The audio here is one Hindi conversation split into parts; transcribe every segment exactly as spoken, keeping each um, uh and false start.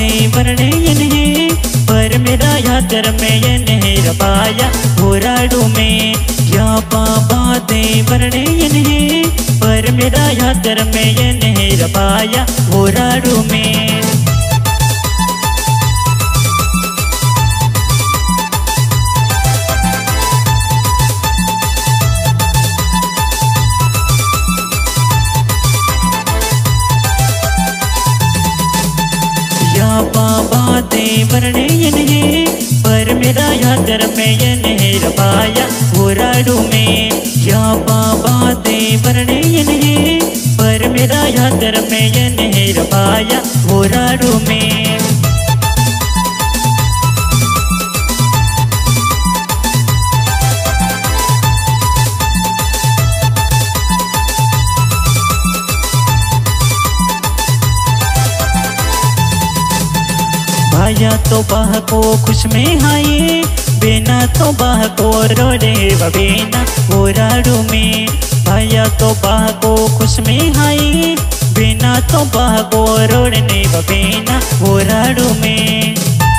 बाते वरणे यने पर मेरा यादर में यने रबाया होराडू में या बाते वरणे यने पर मेरा यादर में यने रबाया होराडू में बाते वरणे यने पर मेरा यादर में यने रबाया होराडू में या बाते वरणे यने पर मेरा यादर में यने रबाया होराडू में भाया तो बाह को खुश में हाये बेना तो बाह को रोड़े बेना होराडू में भाया तो बाह को खुश में हाये बेना तो बाह को रोड़ने बेना होराडू में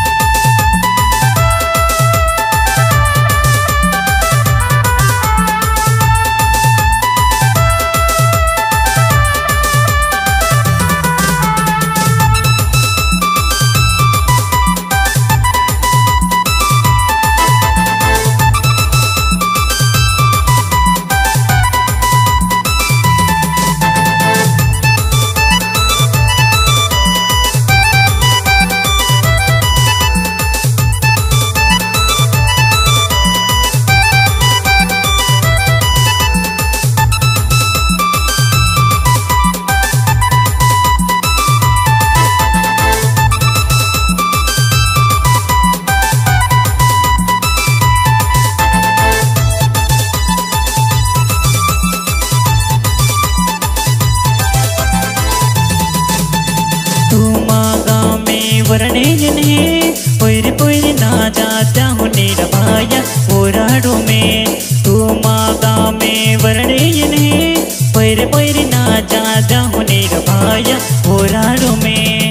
वरणे यने पोइर पोइर ना जाता हुने रबाया होराडू में तू मागा में वरणे यने पोइर पोइर ना जाता हुने रबाया होराडू में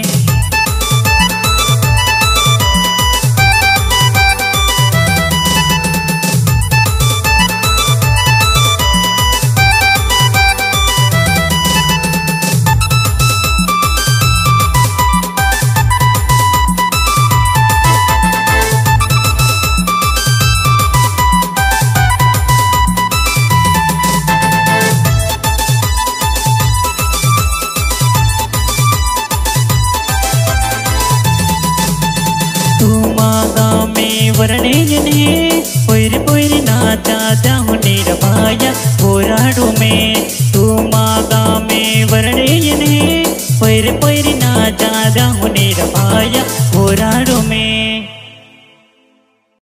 वरणे यने पोइर पोइर ना जाता हुने रबाया होराडू में तू मागा में वरणे यने पोइर पोइर ना जाता हुने रबाया